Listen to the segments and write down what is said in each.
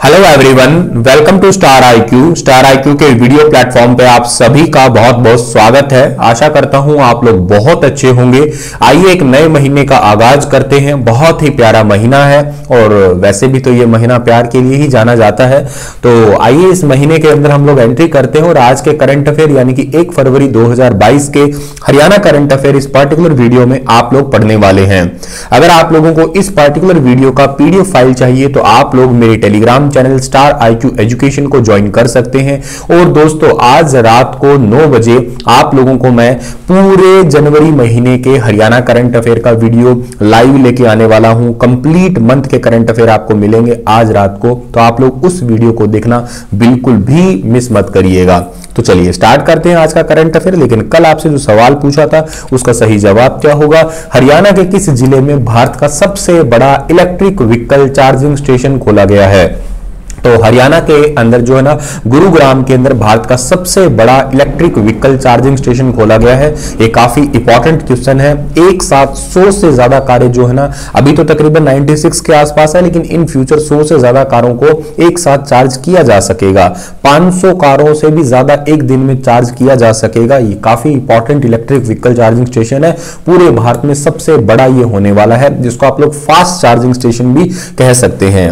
Hello everyone, welcome to Star IQ. Star IQ के video platform पे आप सभी का बहुत बहुत स्वागत है। आशा करता हूं आप लोग बहुत अच्छे होंगे। आइए एक नए महीने का आगाज करते हैं। बहुत ही प्यारा महीना है और वैसे भी तो ये महीना प्यार के लिए ही जाना जाता है। तो आइए इस महीने के अंदर हम लोग एंट्री करते हैं और आज के करंट अफेयर यानी कि 1 फरवरी 2022 के हरियाणा करंट अफेयर इस पर्टिकुलर वीडियो में आप लोग पढ़ने वाले हैं। अगर आप लोगों को इस पर्टिकुलर वीडियो का पीडीएफ फाइल चाहिए तो आप लोग मेरे Telegram channel Star IQ Education को ज्वाइन कर सकते हैं। और दोस्तों, आज रात को 9 बजे आप लोगों को मैं पूरे जनवरी महीने के हरियाणा करंट अफेयर का वीडियो लाइव लेके आने वाला हूं। कंप्लीट मंथ के करंट अफेयर आपको मिलेंगे आज रात को, तो आप लोग उस वीडियो को देखना बिल्कुल भी मिस मत करिएगा। तो चलिए स्टार्ट करते हैं आज का करंट अफेयर। लेकिन कल आपसे जो सवाल पूछा था उसका सही जवाब क्या होगा? हरियाणा के किस जिले में भारत का सबसे बड़ा इलेक्ट्रिक व्हीकल चार्जिंग स्टेशन खोला गया है? तो हरियाणा के अंदर जो है ना, गुरुग्राम के अंदर भारत का सबसे बड़ा इलेक्ट्रिक व्हीकल चार्जिंग स्टेशन खोला गया है। ये काफी इंपॉर्टेंट क्वेश्चन है। एक साथ 100 से ज्यादा कारें जो है ना, अभी तो तकरीबन 96 के आसपास है, लेकिन इन फ्यूचर 100 से ज्यादा कारों को एक साथ चार्ज किया जा सकेगा। 500 कारों से भी ज्यादा एक दिन में चार्ज किया जा सकेगा। ये काफी important electric vehicle charging station है। पूरे भारत में सबसे बड़ा ये होने वाला है, जिसको आप लोग फास्ट चार्जिंग स्टेशन भी कह सकते हैं।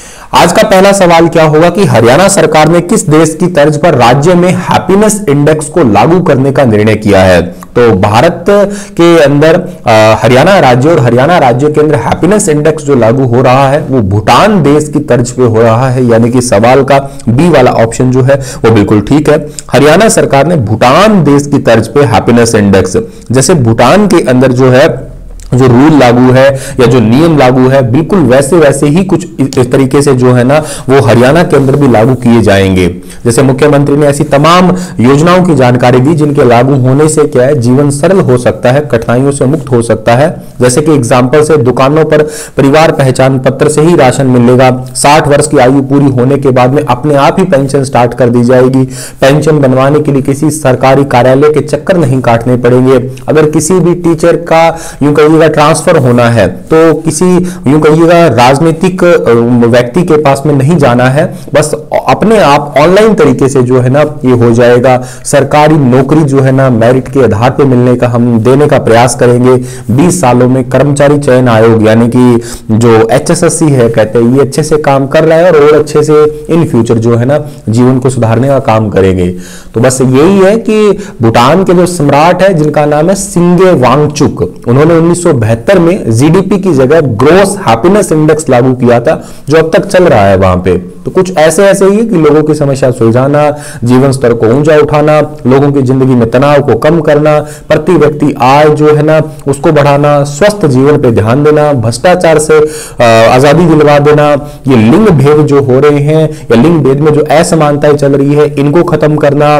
आज का पहला सवाल क्या होगा कि हरियाणा सरकार ने किस देश की तर्ज पर राज्य में हैप्पीनेस इंडेक्स को लागू करने का निर्णय किया है? तो भारत के अंदर हरियाणा राज्य और हरियाणा राज्य के अंदर हैप्पीनेस इंडेक्स जो लागू हो रहा है वो भूटान देश की तर्ज पे हो रहा है। यानी कि सवाल का बी वाला ऑप्शन जो है वो बिल्कुल ठीक है। हरियाणा सरकार ने भूटान देश की तर्ज पे हैप्पीनेस इंडेक्स, जैसे भूटान के अंदर जो है जो रूल लागू है या जो नियम लागू है, बिल्कुल वैसे वैसे ही कुछ इस तरीके से जो है ना वो हरियाणा के अंदर भी लागू किए जाएंगे। जैसे मुख्यमंत्री ने ऐसी तमाम योजनाओं की जानकारी दी जिनके लागू होने से क्या है, जीवन सरल हो सकता है, कठिनाइयों से मुक्त हो सकता है। जैसे कि एग्जाम्पल से दुकानों पर परिवार पहचान पत्र से ही राशन मिलेगा। 60 वर्ष की आयु पूरी होने के बाद में अपने आप ही पेंशन स्टार्ट कर दी जाएगी। पेंशन बनवाने के लिए किसी सरकारी कार्यालय के चक्कर नहीं काटने पड़ेंगे। अगर किसी भी टीचर का यूं कहिए ट्रांसफर होना है तो किसी यूं कहिएगा राजनीतिक व्यक्ति के पास में नहीं जाना है, बस अपने आप ऑनलाइन तरीके से जो है ना ये हो जाएगा। सरकारी नौकरी जो है ना मेरिट के आधार पर मिलने का हम देने का प्रयास करेंगे। 20 सालों में कर्मचारी चयन आयोग यानी कि जो HSSC है, कहते हैं ये अच्छे से काम कर रहा है और अच्छे से इन फ्यूचर जो है ना जीवन को सुधारने का काम करेंगे। तो बस यही है कि भूटान के जो सम्राट है जिनका नाम है सिंगे वांगचुक, उन्होंने 1972 में जीडीपी की जगह ग्रोस हैप्पीनेस इंडेक्स लागू किया था, जो अब तक चल रहा है वहां पे। तो कुछ ऐसे ऐसे ही है कि लोगों की समस्या सुलझाना, जीवन स्तर को ऊंचा उठाना, लोगों की जिंदगी में तनाव को कम करना, प्रति व्यक्ति आय जो है ना उसको बढ़ाना, स्वस्थ जीवन पे ध्यान देना, भ्रष्टाचार से आजादी दिलवा देना, ये लिंग भेद जो हो रहे हैं या लिंग भेद में जो असमानताएं चल रही है इनको खत्म करना,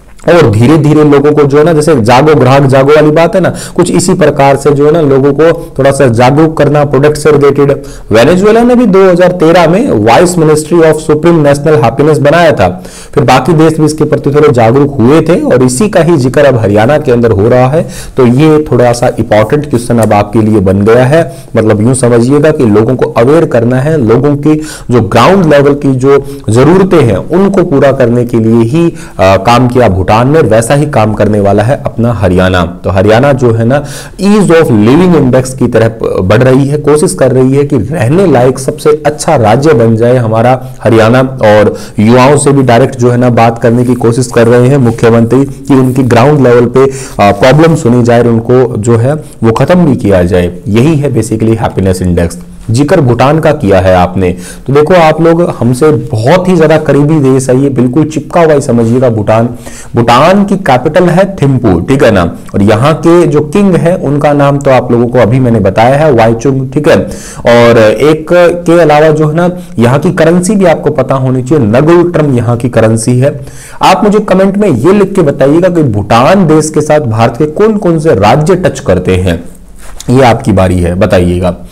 और धीरे धीरे लोगों को जो है ना, जैसे जागो ग्राहक जागो वाली बात है ना, कुछ इसी प्रकार से जो है ना लोगों को थोड़ा सा जागरूक करना प्रोडक्ट से रिलेटेड। वेनेजुएला ने भी 2013 में vice ministry of supreme national happiness बनाया था। फिर बाकी देश भी इसके प्रति थोड़े जागरूक हुए थे और इसी का ही जिक्र अब हरियाणा के अंदर हो रहा है। तो ये थोड़ा सा इंपॉर्टेंट क्वेश्चन अब आपके लिए बन गया है। मतलब यूं समझिएगा कि लोगों को अवेयर करना है, लोगों की जो ग्राउंड लेवल की जो जरूरतें हैं उनको पूरा करने के लिए ही काम किया भूटान ने, वैसा ही काम करने वाला है अपना हरियाणा। तो हरियाणा जो है ना ईज ऑफ लिविंग इंडेक्स की तरफ बढ़ रही है, कोशिश कर रही है कि रहने लायक सबसे अच्छा राज्य बन जाए हमारा हरियाणा। और युवाओं से भी डायरेक्ट जो है ना बात करने की कोशिश कर रहे हैं मुख्यमंत्री कि उनकी ग्राउंड लेवल पे प्रॉब्लम सुनी जाए और उनको जो है वो खत्म भी किया जाए। यही है बेसिकली हैप्पीनेस इंडेक्स। जिक्र भूटान का किया है आपने, तो देखो आप लोग हमसे बहुत ही ज्यादा करीबी देश है ये, बिल्कुल चिपका हुआ ही समझिएगा भूटान। भूटान की कैपिटल है थिम्पू, ठीक है ना। और यहाँ के जो किंग है उनका नाम तो आप लोगों को अभी मैंने बताया है, वाईचुंग, ठीक है। और एक के अलावा जो है ना यहाँ की करेंसी भी आपको पता होनी चाहिए, नगुल टर्म यहाँ की करेंसी है। आप मुझे कमेंट में ये लिख के बताइएगा कि भूटान देश के साथ भारत के कौन कौन से राज्य टच करते हैं, ये आपकी बारी है, बताइएगा।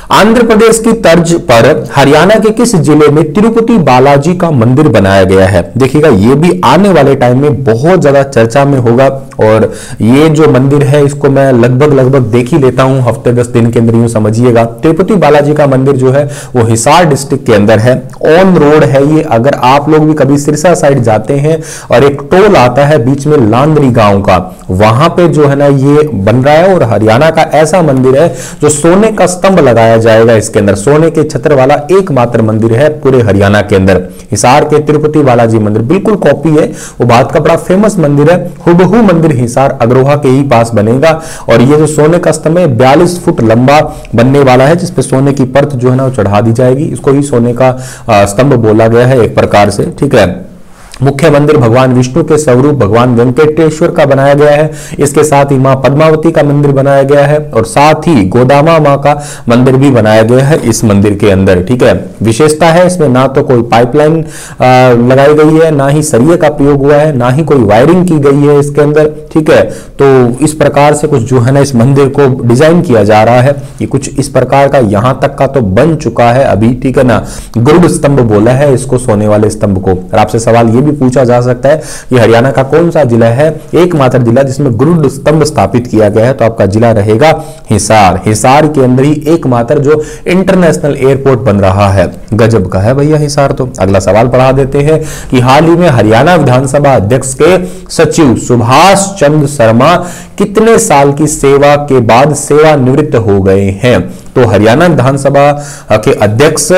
आंध्र प्रदेश की तर्ज पर हरियाणा के किस जिले में तिरुपति बालाजी का मंदिर बनाया गया है? देखिएगा, ये भी आने वाले टाइम में बहुत ज्यादा चर्चा में होगा। और ये जो मंदिर है इसको मैं लगभग देख ही लेता हूं हफ्ते 10 दिन के अंदर, यूं समझिएगा। तिरुपति बालाजी का मंदिर जो है वो हिसार डिस्ट्रिक्ट के अंदर है, ऑन रोड है ये। अगर आप लोग भी कभी सिरसा साइड जाते हैं और एक टोल आता है बीच में लांदरी गांव का, वहां पे जो है ना ये बन रहा है। और हरियाणा का ऐसा मंदिर है जो सोने का स्तंभ लगाया जाएगा इसके अंदर, सोने के छत्र वाला एकमात्र मंदिर है पूरे हरियाणा के अंदर। हिसार के तिरुपति बालाजी मंदिर बिल्कुल कॉपी है, वो बात का बड़ा फेमस मंदिर है। हुबहू मंदिर हिसार अग्रोहा के ही पास बनेगा। और ये जो सोने का स्तंभ है 42 फुट लंबा बनने वाला है, जिसपे सोने की परत जो है ना वो चढ़ा दी जाएगी। इसको ही सोने का स्तंभ बोला गया है एक प्रकार से, ठीक है। मुख्य मंदिर भगवान विष्णु के स्वरूप भगवान वेंकटेश्वर का बनाया गया है। इसके साथ ही मां पद्मावती का मंदिर बनाया गया है और साथ ही गोदामा मां का मंदिर भी बनाया गया है इस मंदिर के अंदर, ठीक है। विशेषता है इसमें ना तो कोई पाइपलाइन लगाई गई है, ना ही सरिये का प्रयोग हुआ है, ना ही कोई वायरिंग की गई है इसके अंदर, ठीक है। तो इस प्रकार से कुछ जो है ना इस मंदिर को डिजाइन किया जा रहा है, ये कुछ इस प्रकार का यहां तक का तो बन चुका है अभी, ठीक है ना। गुरुड़ स्तंभ बोला है इसको, सोने वाले स्तंभ को। और आपसे सवाल ये भी पूछा जा सकता है कि हरियाणा का कौन सा जिला है एकमात्र जिला जिसमें गुरुड़ स्तंभ स्थापित किया गया है? तो आपका जिला रहेगा हिसार। हिसार के अंदर ही एकमात्र जो इंटरनेशनल एयरपोर्ट बन रहा है। गजब का है भैया हिसार तो। अगला सवाल पढ़ा देते हैं कि हाल ही में हरियाणा विधानसभा अध्यक्ष के सचिव सुभाष चंद्र शर्मा कितने साल की सेवा के बाद सेवानिवृत्त हो गए हैं? तो हरियाणा विधानसभा के अध्यक्ष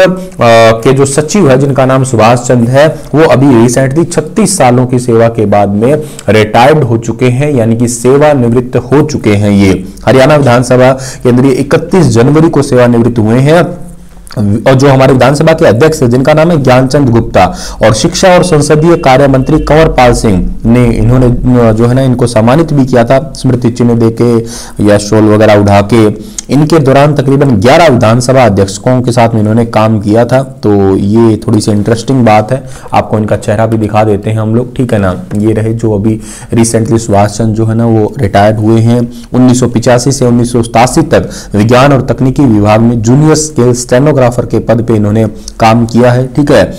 के जो सचिव है जिनका नाम सुभाष चंद्र है, वो अभी रिसेंटली 36 सालों की सेवा के बाद में रिटायर्ड हो चुके हैं, यानी कि सेवानिवृत्त हो चुके हैं। ये हरियाणा विधानसभा के अंदर 31 जनवरी को सेवानिवृत्त हुए हैं। और जो हमारे विधानसभा के अध्यक्ष है जिनका नाम है ज्ञानचंद गुप्ता, और शिक्षा और संसदीय कार्य मंत्री कंवर पाल सिंह ने इन्होंने जो है ना इनको सम्मानित भी किया था स्मृति चिन्ह देके या शॉल वगैरह उड़ा के। इनके दौरान तकरीबन 11 विधानसभा अध्यक्षों के साथ में इन्होंने काम किया था। तो ये थोड़ी सी इंटरेस्टिंग बात है, आपको इनका चेहरा भी दिखा देते हैं हम लोग, ठीक है ना। ये रहे जो अभी रिसेंटली सुभाष चंद्र जो है ना वो रिटायर्ड हुए हैं। 1985 से 1987 तक विज्ञान और तकनीकी विभाग में जूनियर स्केल स्टेनोग्राफर के पद पे इन्होंने काम किया है, ठीक है।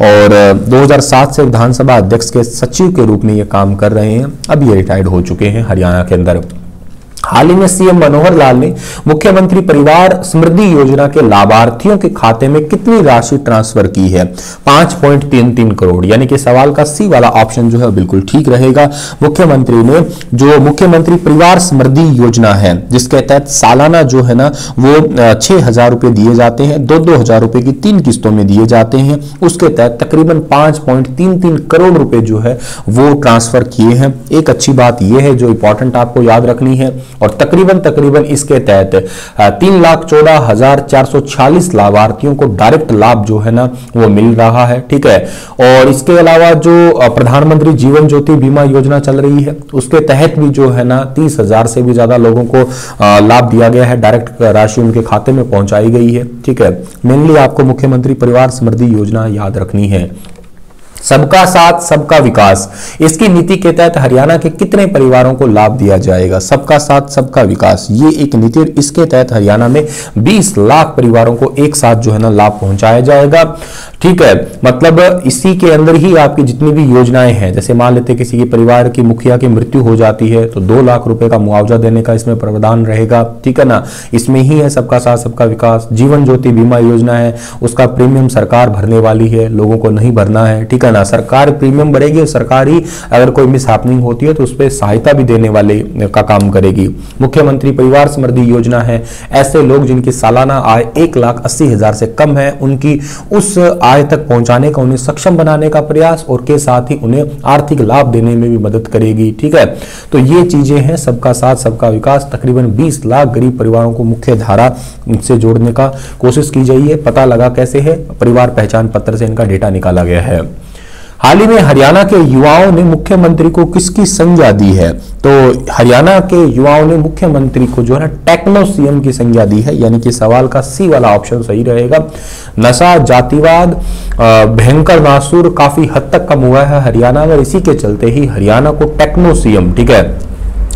और 2007 से विधानसभा अध्यक्ष के सचिव के रूप में ये काम कर रहे हैं। अब ये रिटायर्ड हो चुके हैं हरियाणा के अंदर। हाल ही में सीएम मनोहर लाल ने मुख्यमंत्री परिवार समृद्धि योजना के लाभार्थियों के खाते में कितनी राशि ट्रांसफर की है? 5.33 करोड़, यानी कि सवाल का सी वाला ऑप्शन जो है बिल्कुल ठीक रहेगा। मुख्यमंत्री ने जो मुख्यमंत्री परिवार समृद्धि योजना है जिसके तहत सालाना जो है ना वो 6,000 रुपए दिए जाते हैं, 2,000 रुपए की 3 किस्तों में दिए जाते हैं। उसके तहत तकरीबन 5.33 करोड़ रुपए जो है वो ट्रांसफर किए हैं। एक अच्छी बात यह है जो इंपॉर्टेंट आपको याद रखनी है, और तकरीबन इसके तहत 3,14,446 लाभार्थियों को डायरेक्ट लाभ जो है ना वो मिल रहा है, ठीक है। और इसके अलावा जो प्रधानमंत्री जीवन ज्योति बीमा योजना चल रही है उसके तहत भी जो है ना 30,000 से भी ज्यादा लोगों को लाभ दिया गया है, डायरेक्ट राशि उनके खाते में पहुंचाई गई है, ठीक है। मेनली आपको मुख्यमंत्री परिवार समृद्धि योजना याद रखनी है। सबका साथ सबका विकास, इसकी नीति के तहत हरियाणा के कितने परिवारों को लाभ दिया जाएगा? सबका साथ सबका विकास, ये एक नीति, इसके तहत हरियाणा में 20 लाख परिवारों को एक साथ जो है ना लाभ पहुंचाया जाएगा, ठीक है। मतलब इसी के अंदर ही आपकी जितनी भी योजनाएं हैं, जैसे मान लेते किसी के परिवार की मुखिया की मृत्यु हो जाती है तो 2 लाख रुपए का मुआवजा देने का इसमें प्रावधान रहेगा, ठीक है ना। इसमें ही है सबका साथ सबका विकास। जीवन ज्योति बीमा योजना है, उसका प्रीमियम सरकार भरने वाली है, लोगों को नहीं भरना है, ठीक है ना। सरकार प्रीमियम भरेगी और सरकार ही अगर कोई मिस हैपनिंग होती है तो उस पर सहायता भी देने वाले का काम करेगी। मुख्यमंत्री परिवार समृद्धि योजना है, ऐसे लोग जिनकी सालाना आय 1,80,000 से कम है उनकी उस आय तक पहुंचाने का, उन्हें सक्षम बनाने का प्रयास, और के साथ ही उन्हें आर्थिक लाभ देने में भी मदद करेगी, ठीक है। तो ये चीजें हैं सबका साथ सबका विकास। तकरीबन 20 लाख गरीब परिवारों को मुख्य धारा से जोड़ने का कोशिश की गई है। पता लगा कैसे है? परिवार पहचान पत्र से इनका डेटा निकाला गया है। हाल ही में हरियाणा के युवाओं ने मुख्यमंत्री को किसकी संज्ञा दी है? तो हरियाणा के युवाओं ने मुख्यमंत्री को जो है ना टेक्नो सीएम की संज्ञा दी है, यानी कि सवाल का सी वाला ऑप्शन सही रहेगा। नशा, जातिवाद, भयंकर नासूर काफी हद तक कम हुआ है हरियाणा में, इसी के चलते ही हरियाणा को टेक्नो सीएम, ठीक है,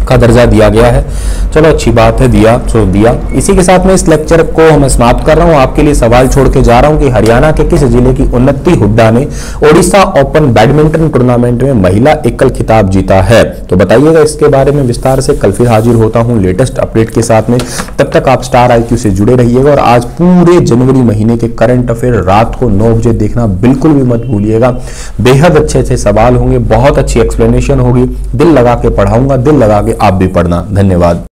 का दर्जा दिया गया है। चलो अच्छी बात है, दिया सो दिया। इसी के साथ में इस लेक्चर को हम समाप्त कर रहा हूं। आपके लिए सवाल छोड़ के जा रहा हूं कि हरियाणा के किस जिले की उन्नति हुड्डा ने ओडिशा ओपन बैडमिंटन टूर्नामेंट में महिला एकल खिताब जीता है? तो बताइएगा इसके बारे में विस्तार से। कल फिर हाजिर होता हूं लेटेस्ट अपडेट के साथ में। तब तक आप स्टार IQ से जुड़े रहिएगा और आज पूरे जनवरी महीने के करंट अफेयर रात को 9 बजे देखना बिल्कुल भी मत भूलिएगा। बेहद अच्छे अच्छे सवाल होंगे, बहुत अच्छी एक्सप्लेनेशन होगी। दिल लगा के पढ़ाऊंगा, दिल लगा के आप भी पढ़ना। धन्यवाद।